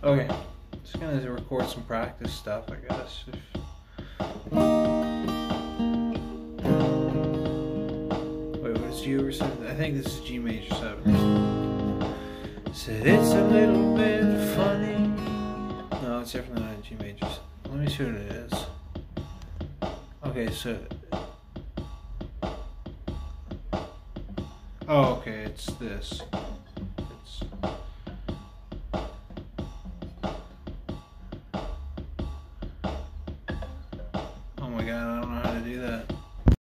Okay, just gonna record some practice stuff, I guess. Wait, what is G over 7? I think this is G major 7. Said it's a little bit funny. No, it's definitely not G major 7. Let me see what it is. Okay, so. Oh, okay, it's this.